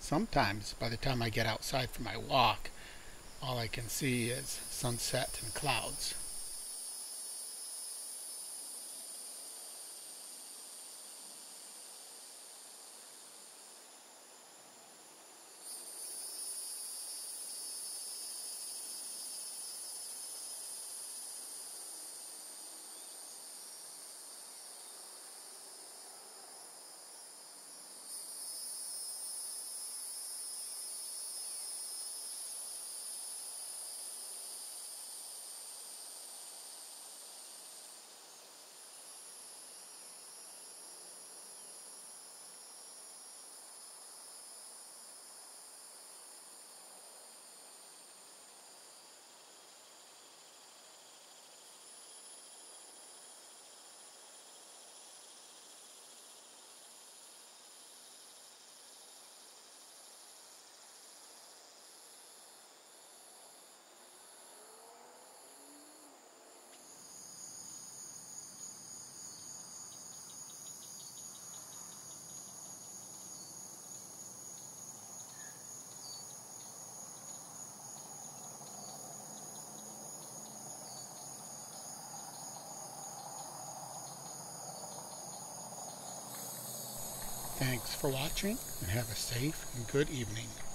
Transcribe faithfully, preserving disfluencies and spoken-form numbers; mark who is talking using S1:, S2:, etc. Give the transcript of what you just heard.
S1: Sometimes, by the time I get outside for my walk, all I can see is sunset and clouds. Thanks for watching and have a safe and good evening.